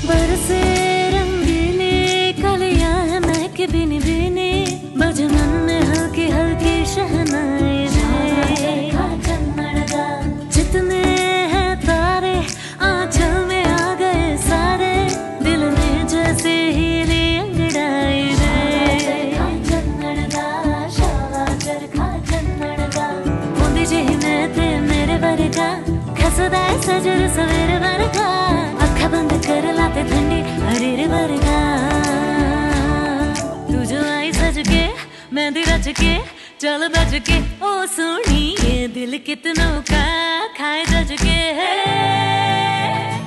बरसे रंगीली कलियां है महके बिनी बिनी, बज मन में हल्की हल्की शहनाई जितने हैं तारे आंचल में आ गए सारे, दिल ने जैसे हीली अंगड़ाई मुंदी जी मैं थे मेरे वर्गा खसदा सजर सवेरे वर्गा, अखा बंद कर लाते ठंडी हरीर वर्गा। तू जो आई सज के मेहंदी रच के चल बज के, ओ सोनिए दिल कितनों का खाए जज के है।